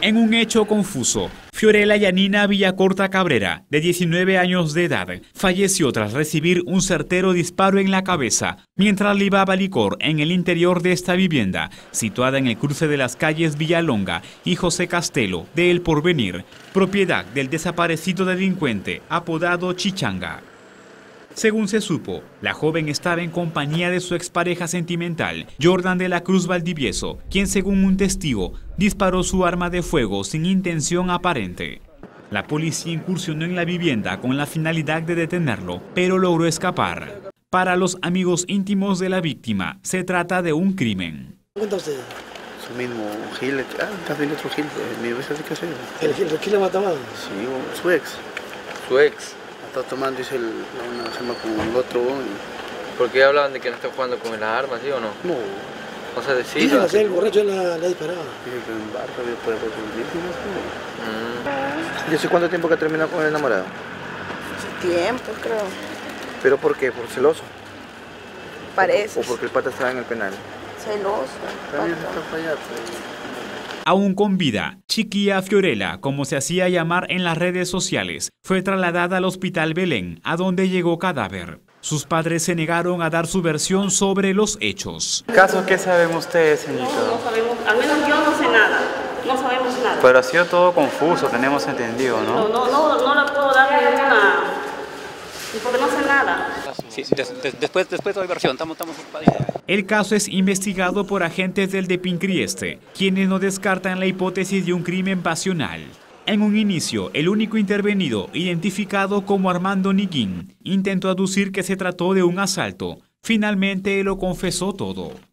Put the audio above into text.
En un hecho confuso, Fiorella Yanina Villacorta Cabrera, de 19 años de edad, falleció tras recibir un certero disparo en la cabeza mientras libaba licor en el interior de esta vivienda, situada en el cruce de las calles Villalonga y José Castelo de El Porvenir, propiedad del desaparecido delincuente apodado Chichanga. Según se supo, la joven estaba en compañía de su expareja sentimental, Jordan de la Cruz Valdivieso, quien según un testigo, disparó su arma de fuego sin intención aparente. La policía incursionó en la vivienda con la finalidad de detenerlo, pero logró escapar. Para los amigos íntimos de la víctima, se trata de un crimen. ¿Cuánto usted? Su mismo Gil, está viendo otro Gil, mi vez de casero. ¿El Gil la mató más? Sí, su ex. Su ex. Está tomando, dice, una gema con el otro. ¿Por qué hablaban de que no está jugando con las armas, sí o no? No. O sea, Sí, decirlo. el borracho la disparaba. Dice que en barco había por el ¿Y hace cuánto tiempo que terminó con el enamorado? Hace tiempo, creo. ¿Pero por qué? ¿Por celoso? Parece. ¿O porque el pata estaba en el penal? Celoso. También está fallado. Aún con vida, Chiquilla Fiorella, como se hacía llamar en las redes sociales, fue trasladada al Hospital Belén, a donde llegó cadáver. Sus padres se negaron a dar su versión sobre los hechos. ¿Caso qué saben ustedes, señorito? No sabemos, al menos yo no sé nada, no sabemos nada. Pero ha sido todo confuso, tenemos entendido, ¿no? No le puedo dar ninguna, porque no sé nada. Sí, después doy versión, estamos ocupados. El caso es investigado por agentes del DEPINCRIESTE, quienes no descartan la hipótesis de un crimen pasional. En un inicio, el único intervenido, identificado como Armando Niguín, intentó aducir que se trató de un asalto. Finalmente lo confesó todo.